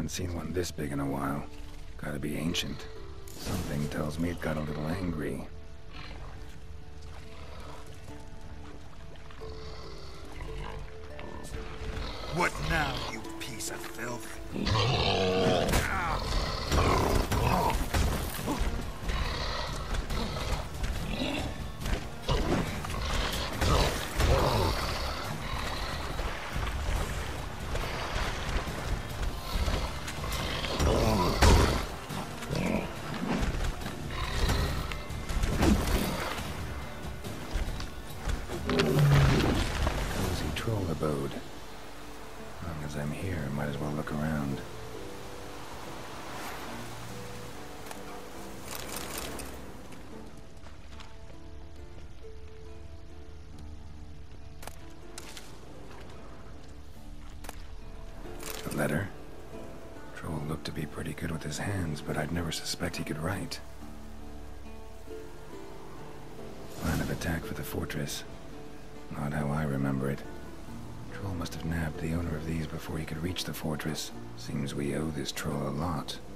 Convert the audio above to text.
Haven't seen one this big in a while. Gotta be ancient. Something tells me it got a little angry. What now, you piece of filth? Cozy troll abode. As long as I'm here, might as well look around. A letter? Troll looked to be pretty good with his hands, but I'd never suspect he could write. Plan of attack for the fortress. Not how I remember it. Troll must have nabbed the owner of these before he could reach the fortress. Seems we owe this troll a lot.